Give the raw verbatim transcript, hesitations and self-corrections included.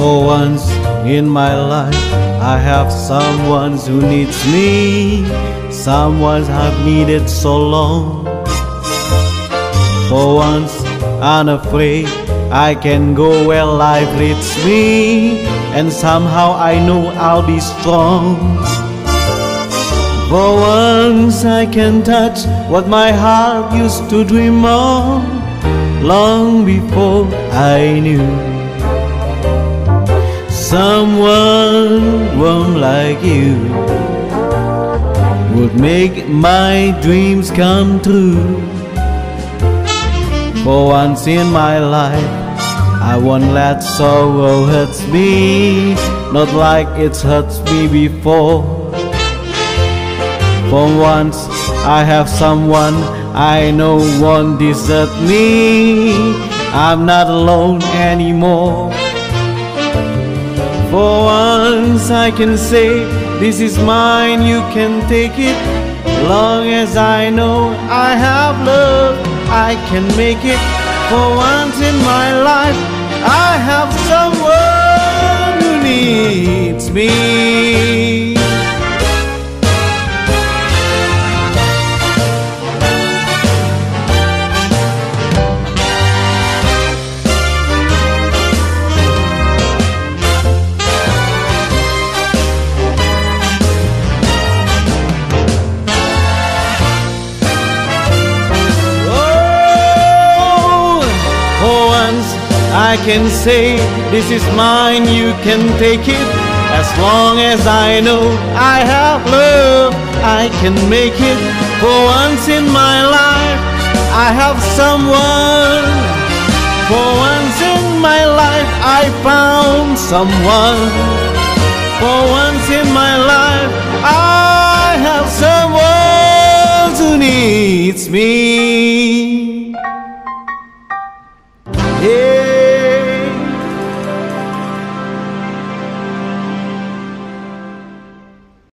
For once in my life, I have someone who needs me, someone I've needed so long. For once, unafraid, I can go where life leads me, and somehow I know I'll be strong. For once I can touch what my heart used to dream of, long before I knew someone warm like you would make my dreams come true. For once in my life, I won't let sorrow hurt me, not like it's hurt me before. For once I have someone I know won't desert me, I'm not alone anymore. For once I can say, this is mine, you can take it. Long as I know I have love, I can make it. For once in my life, I have someone who needs me. I can say, this is mine, you can take it. As long as I know I have love, I can make it. For once in my life, I have someone. For once in my life, I found someone. For once in my life, I have someone who needs me.